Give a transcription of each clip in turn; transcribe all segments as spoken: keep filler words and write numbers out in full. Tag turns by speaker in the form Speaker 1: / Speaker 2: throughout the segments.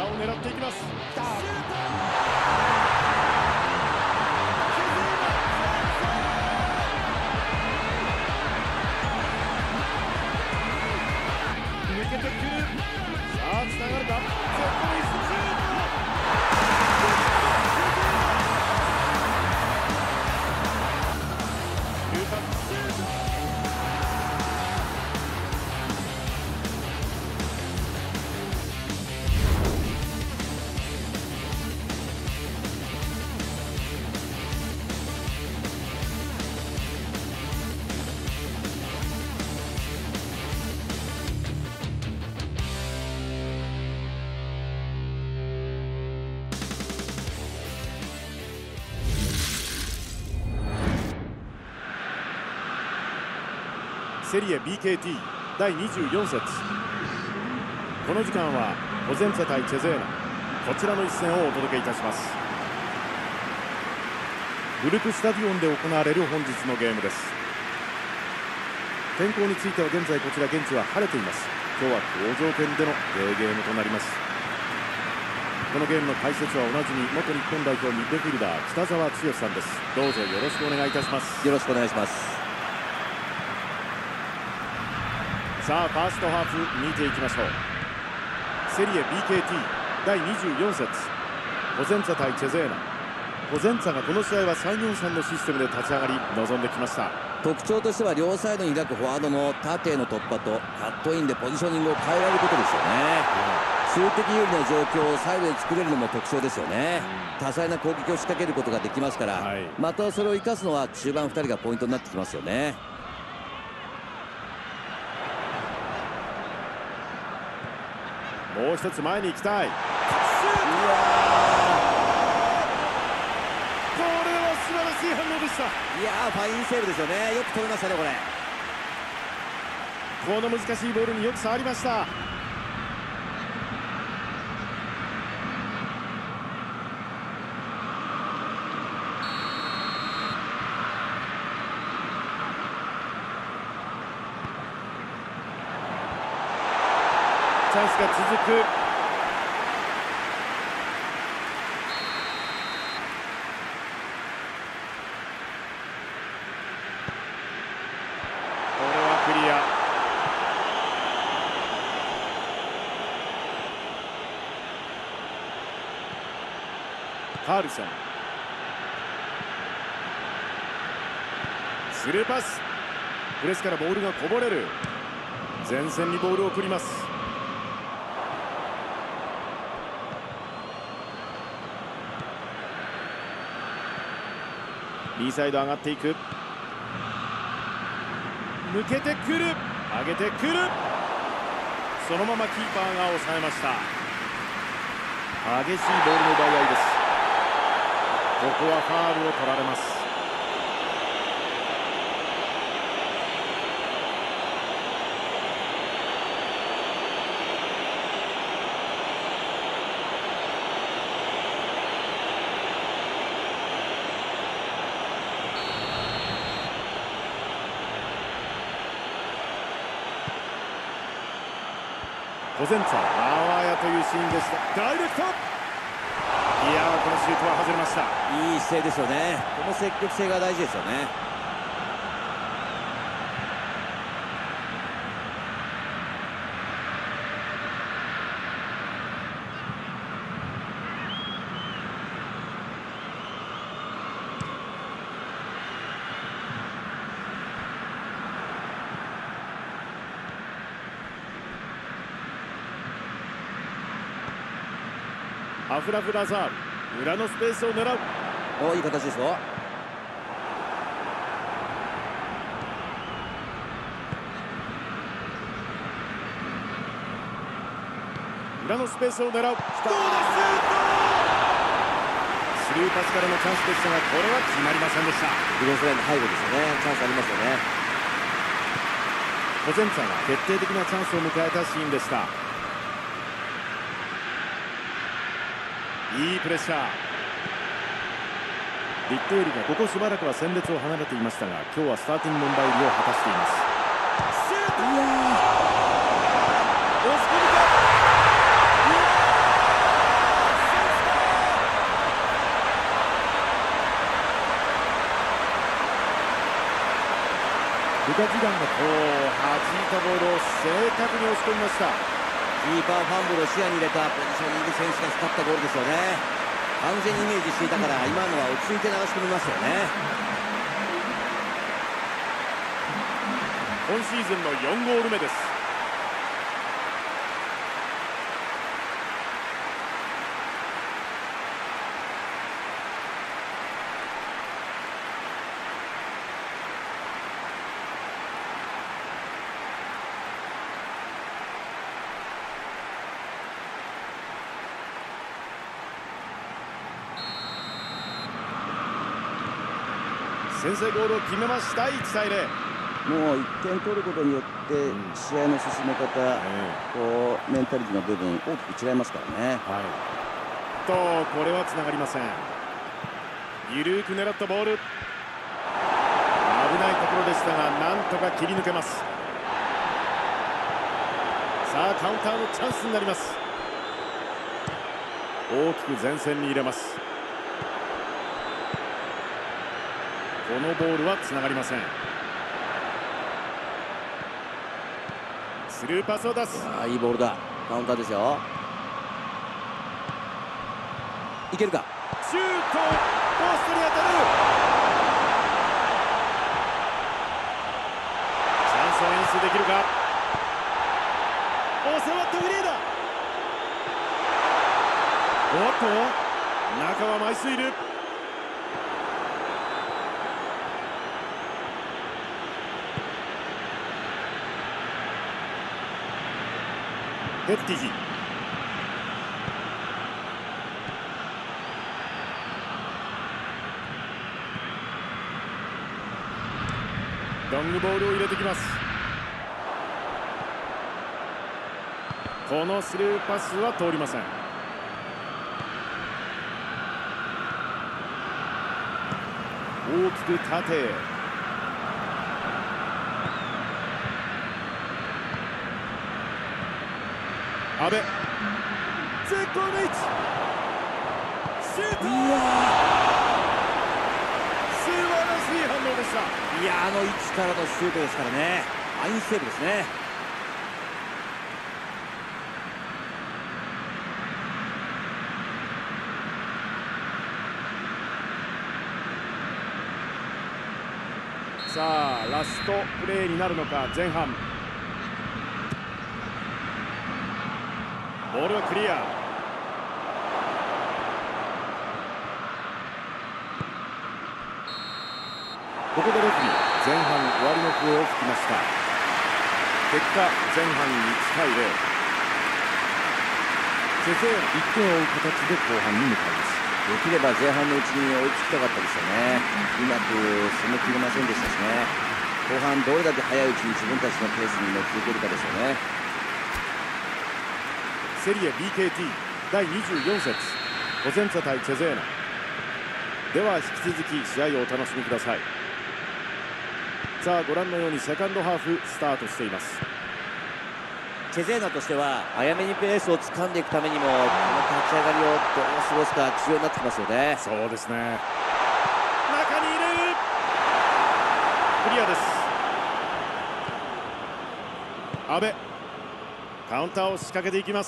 Speaker 1: を狙っていきます。抜けてくる。さあつながるか。セットミスシュート。セリエ ビーケーティー だいにじゅうよん節。この時間はコゼンツァ対チェゼーナ、こちらの一戦をお届けいたします。ブルクスタディオンで行われる本日のゲームです。天候については現在こちら現地は晴れています。今日は好条件でのデーゲームとなります。このゲームの解説はおなじみ元日本代表ミッドフィルダー北澤剛さんです。どうぞよろしくお願いいたします。
Speaker 2: よろしくお願いします。
Speaker 1: さあファーストハーフ見ていきましょう。セリエ ビーケーティー だいにじゅうよん節、コゼンツァ対チェゼーナ。コゼンツァがこの試合は さんよんさん のシステムで立ち上がり臨んできました。
Speaker 2: 特徴としては両サイドに開くフォワードの縦への突破とカットインでポジショニングを変えられることですよね。数的有利な状況をサイドで作れるのも特徴ですよね。多彩な攻撃を仕掛けることができますから、はい、またそれを生かすのは中盤ふたりがポイントになってきますよね。
Speaker 1: もう一つ前に行きたい。シュート。これは素晴らしい反応でした。
Speaker 2: いやーファインセーブですよね。よく止めましたねこれ。
Speaker 1: この難しいボールによく触りました。チャンスが続く。これはクリア。カールソン、スルーパス。プレスからボールがこぼれる。前線にボールを送ります。右サイド上がっていく。抜けてくる。上げてくる。そのままキーパーが抑えました。激しいボールの奪い合いです。ここはファウルを取られます。コゼンツァ、あわやというシーンでした。ダイレクト。いやーこのシュートは外れました。
Speaker 2: いい姿勢ですよね。この積極性が大事ですよね。
Speaker 1: アフラフ・ラザール、裏のスペースを狙う。
Speaker 2: お、いい形ですよ。
Speaker 1: 裏のスペースを狙う。どうだ、シュート。スルーパスからのチャンスでしたが、これは決まりませんでした。
Speaker 2: ディフェンスラインの背後ですよね。チャンスありますよね。
Speaker 1: コゼンツァが決定的なチャンスを迎えたシーンでした。いいプレッシャー。リッテールがここしばらくは戦列を離れていましたが、今日はスターティングメンバー入りを果たしています。シュート。いやー、押し込むか。いやー、 加時間がこう弾いたボールを正確に押し込みました。
Speaker 2: キーパーファンブルを視野に入れたポジショニング選手が光ったゴールですよね。完全にイメージしていたから、今のは落ち着いて流し込みましたよね。
Speaker 1: 今シーズンのよんゴール目です。先制ゴールを決めました。いちたいゼロ。
Speaker 2: もういってん取ることによって試合の進め方、こうメンタリティの部分大きく違いますからね。
Speaker 1: はい、とこれはつながりません。緩く狙ったボール、危ないところでしたがなんとか切り抜けます。さあカウンターのチャンスになります。大きく前線に入れます。このボールはつながりません。スルーパスを出す。
Speaker 2: ああ、いいボールだ。カウンターですよ。いけるか。
Speaker 1: シュート、ポストに当たる。チャンスを演出できるか。お、触ったフリーだ。おっと、中は枚数いる。ヘッティヒ、ロングボールを入れてきます。このスルーパスは通りません。大きく縦へ。阿部、絶好の位置、シュート、素晴らしい反応でした。
Speaker 2: いや、あの位置からのシュートですからね。ファインセーブですね。
Speaker 1: さあラストプレーになるのか。前半ボールはクリア。ここでレフェリー前半終わりの笛を吹きました。結果前半いちたいゼロ。チェゼーナいってんを追う形で後半に向かいます。
Speaker 2: できれば前半のうちに追いつきたかったですよね。うまく攻めきれませんでしたしね。後半どれだけ早いうちに自分たちのペースに乗っていけるかですよね。
Speaker 1: セリエ ビーケーティー だいにじゅうよん節、コゼンツァ対チェゼーナ。では引き続き試合をお楽しみください。さあご覧のようにセカンドハーフスタートしています。
Speaker 2: チェゼーナとしては早めにペースを掴んでいくためにも、この立ち上がりをどう過ごすか重要になってきますよね。
Speaker 1: そうですね。中に入れる。クリアです。阿部、カウンターを仕掛けていきます。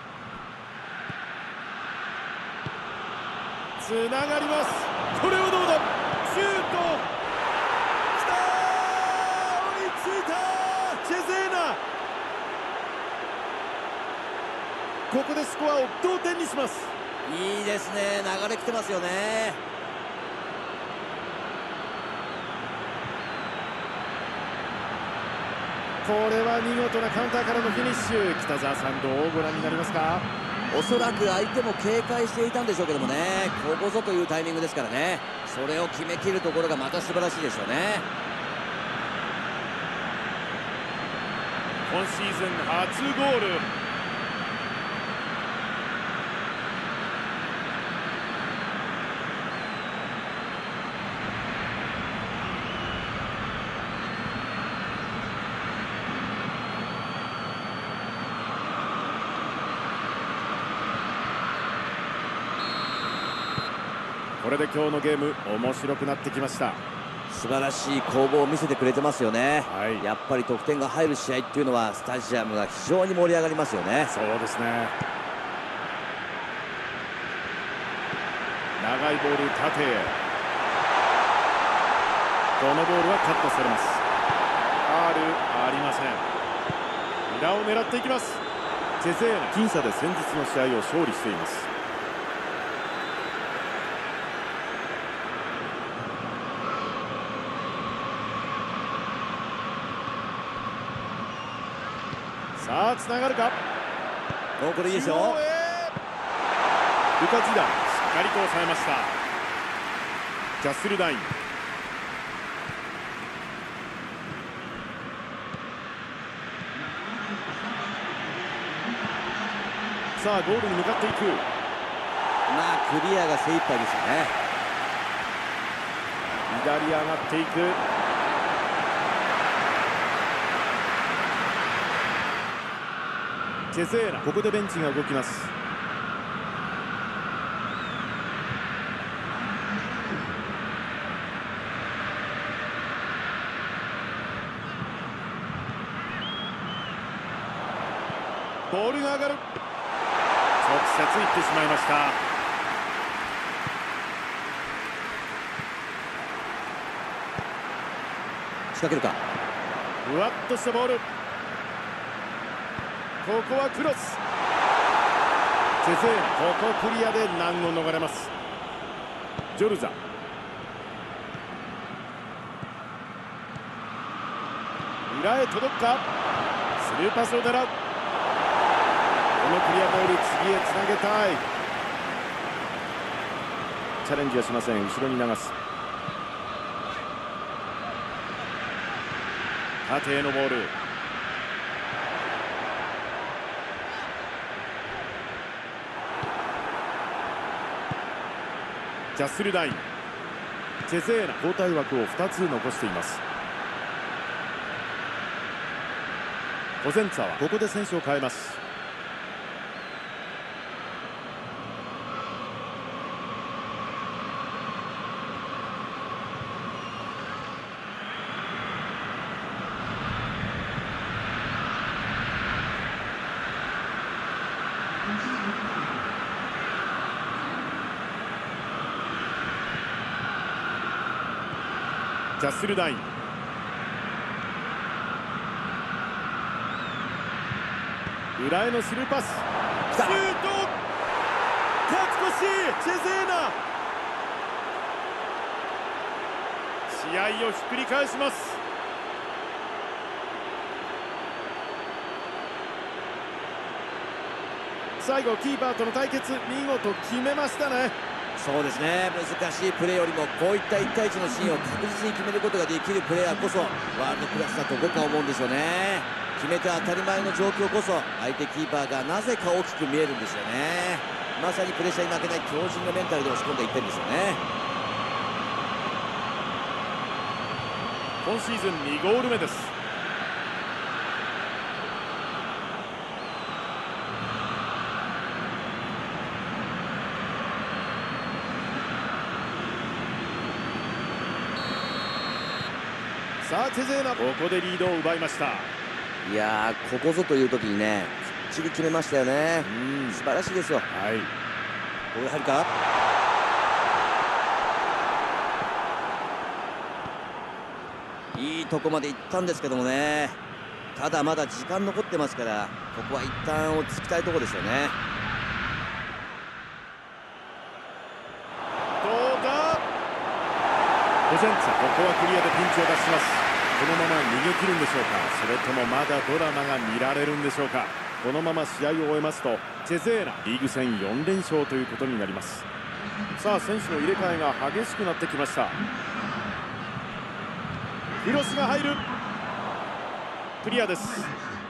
Speaker 1: つながります。これはどうだ。シュート、きたー、追いついたチェゼーナ。ここでスコアを同点にします。
Speaker 2: いいですね。流れ来てますよね。
Speaker 1: これは見事なカウンターからのフィニッシュ。北澤さん、どうご覧になりますか。
Speaker 2: おそらく相手も警戒していたんでしょうけどもね、ここぞというタイミングですからね。それを決めきるところがまた素晴らしいですよね。
Speaker 1: 今シーズン初ゴール。これで今日のゲーム面白くなってきました。
Speaker 2: 素晴らしい攻防を見せてくれてますよね。
Speaker 1: はい、
Speaker 2: やっぱり得点が入る試合っていうのはスタジアムが非常に盛り上がりますよね。
Speaker 1: そうですね。長いボール縦へ、このボールはカットされます。ファールありません。裏を狙っていきます。チェゼーナ、僅差で先日の試合を勝利しています。さあつながるか。
Speaker 2: もうこれいいですよ。
Speaker 1: ルカ・ジダン、しっかりと抑えました。ジャッスルダイン、さあゴールに向かっていく。
Speaker 2: まあクリアが精一杯ですよね。
Speaker 1: 左上がっていく。チェゼーナ、ここでベンチが動きます。ボールが上がる。直接行ってしまいました。
Speaker 2: 仕掛けるか。
Speaker 1: ふわっとしたボール、ここはクロス。チェゼーナ、ここクリアで難を逃れます。ジョルザ、裏へ届くか。スルーパスを狙う。このクリアボール、次へつなげたい。チャレンジはしません。後ろに流す。縦へのボール、ジャッスルダイン、チェゼーナ、交代枠をふたつ残しています。コゼンツァはここで選手を変えます。ジャッスルダイン、裏へのスルーパス、シュート、勝ち越し、チェゼーナ、試合をひっくり返します。最後キーパーとの対決、見事決めましたね。
Speaker 2: そうですね、難しいプレーよりもこういったいち対いちのシーンを確実に決めることができるプレーヤーこそワールドクラスだと僕は思うんですよね。決めて当たり前の状況こそ相手キーパーがなぜか大きく見えるんですよね。まさにプレッシャーに負けない強靭なメンタルで押し込んでいってるんですよね。
Speaker 1: 今シーズンにゴール目です。さあチェゼーナ、ここでリードを奪いました。
Speaker 2: いやー、ここぞという時にね、きっちり決めましたよね。うん、素晴らしいですよ。
Speaker 1: はい、
Speaker 2: これ入るか。いいとこまで行ったんですけどもね、ただまだ時間残ってますから、ここは一旦落ち着きたいところですよね。
Speaker 1: どうだ。コゼンツァ、ここはクリアでピンチを脱します。このまま逃げ切るんでしょうか、それともまだドラマが見られるんでしょうか。このまま試合を終えますとチェゼーナ、リーグ戦よん連勝ということになります。さあ選手の入れ替えが激しくなってきました。クロスが入る、クリアです。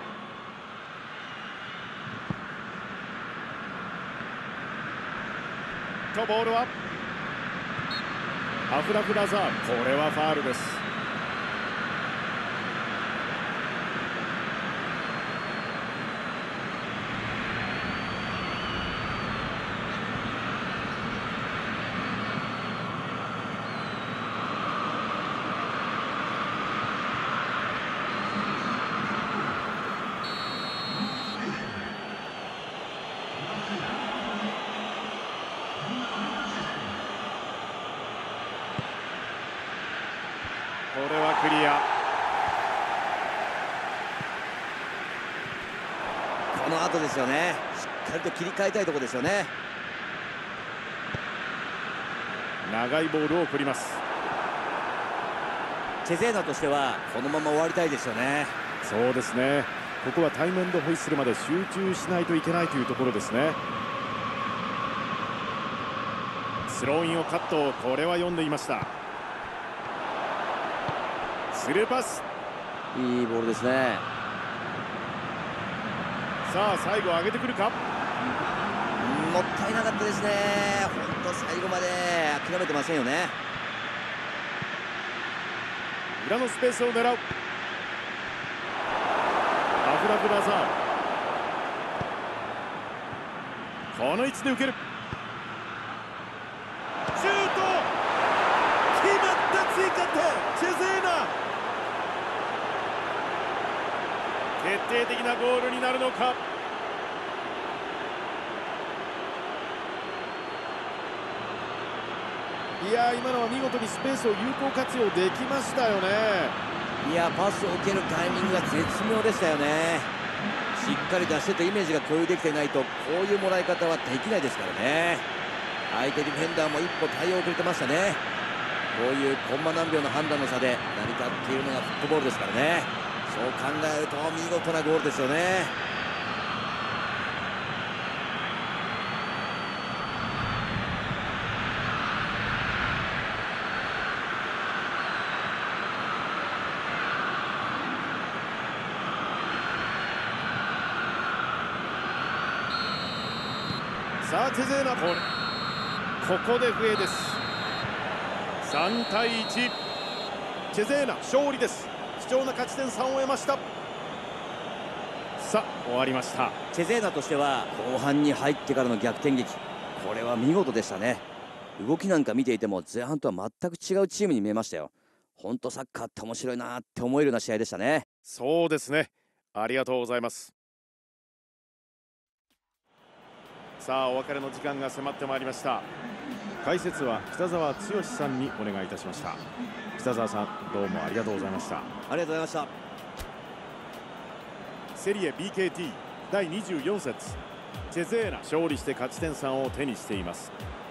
Speaker 1: とボールはアフラフラザール、これはファールです。 これはクリア。
Speaker 2: この後ですよね。しっかりと切り替えたいところですよね。
Speaker 1: 長いボールを振ります。
Speaker 2: チェゼーナとしてはこのまま終わりたいですよね。
Speaker 1: そうですね。ここはタイムエンドホイッスルまで集中しないといけないというところですね。スローインをカット。これは読んでいました。スルーパス。
Speaker 2: いいボールですね。
Speaker 1: さあ最後上げてくるか。
Speaker 2: もったいなかったですね。本当最後まで諦めてませんよね。
Speaker 1: 裏のスペースを狙う。アフラブラザール。この位置で受ける。シュート。決まった追加点。チェゼーナ。決定的なゴールになるのか。いや今のは見事にスペースを有効活用できましたよね。
Speaker 2: いやパスを受けるタイミングが絶妙でしたよね。しっかり出してたイメージが共有できてないとこういうもらい方はできないですからね。相手ディフェンダーも一歩対応遅れてましたね。こういうコンマ何秒の判断の差で成り立っているのがフットボールですからね。そう考えると見事なゴールですよね。
Speaker 1: さあチェゼーナボール。ここで笛です。さんたいいち。チェゼーナ勝利です。貴重な勝ち点さんを得ました。さあ終わりました。
Speaker 2: チェゼーナとしては後半に入ってからの逆転劇、これは見事でしたね。動きなんか見ていても前半とは全く違うチームに見えましたよ。本当サッカーって面白いなって思えるような試合でしたね。
Speaker 1: そうですね。ありがとうございます。さあお別れの時間が迫ってまいりました。解説は北澤剛さんにお願いいたしました。北澤さんどうもありがとうございました。
Speaker 2: ありがとうございました。
Speaker 1: セリエ ビーケーティー だいにじゅうよん節、チェゼーナ勝利して勝ち点さんを手にしています。